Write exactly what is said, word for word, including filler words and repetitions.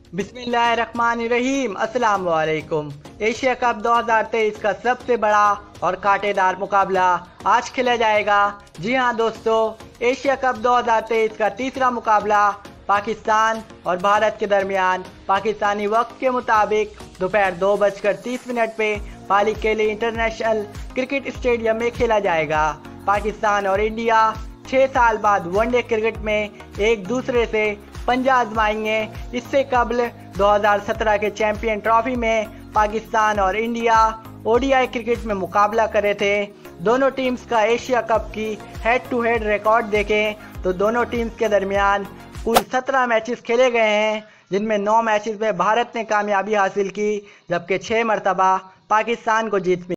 बिस्मिल्लाहिर्रहमानिर्रहीम। अस्सलाम वालेकुम। एशिया कप दो हज़ार तेईस का सबसे बड़ा और कांटेदार मुकाबला आज खेला जाएगा। जी हां दोस्तों, एशिया कप दो हज़ार तेईस का तीसरा मुकाबला पाकिस्तान और भारत के दरमियान पाकिस्तानी वक्त के मुताबिक दोपहर दो बजकर तीस मिनट पे पालीकेली इंटरनेशनल क्रिकेट स्टेडियम में खेला जाएगा। पाकिस्तान और इंडिया छह साल बाद वनडे क्रिकेट में एक दूसरे से पंजा आजमाएंगे। इससे कबल दो हज़ार सत्रह के चैंपियन ट्रॉफी में पाकिस्तान और इंडिया ओडीआई क्रिकेट में मुकाबला करे थे। दोनों टीम्स का एशिया कप की हेड टू हेड रिकॉर्ड देखें तो दोनों टीम्स के दरमियान कुल सत्रह मैचेस खेले गए हैं, जिनमें नौ मैचेस में भारत ने कामयाबी हासिल की, जबकि छह मरतबा पाकिस्तान को जीत मिली।